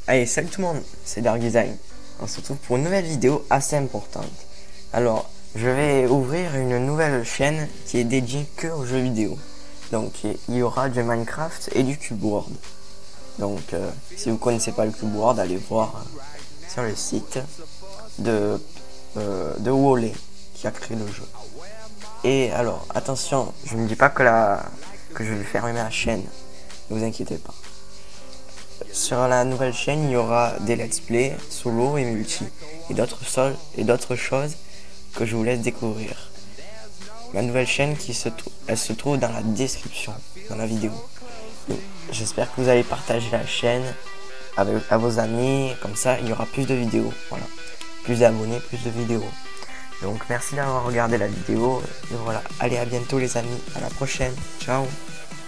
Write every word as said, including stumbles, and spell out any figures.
Allez, salut tout le monde, c'est Dark Design. On se retrouve pour une nouvelle vidéo assez importante. Alors, je vais ouvrir une nouvelle chaîne qui est dédiée que aux jeux vidéo. Donc, il y aura du Minecraft et du Cube World. Donc, euh, si vous connaissez pas le Cube World, allez voir euh, sur le site de, euh, de Wally qui a créé le jeu. Et alors, attention, je ne dis pas que, la, que je vais fermer ma chaîne. Ne vous inquiétez pas. Sur la nouvelle chaîne, il y aura des let's play, solo et multi, et d'autres sol et d'autres choses que je vous laisse découvrir. Ma nouvelle chaîne, qui se elle se trouve dans la description, dans la vidéo. J'espère que vous allez partager la chaîne avec à vos amis, comme ça il y aura plus de vidéos. Voilà, plus d'abonnés, plus de vidéos. Donc merci d'avoir regardé la vidéo. Et voilà, allez à bientôt les amis, à la prochaine, ciao.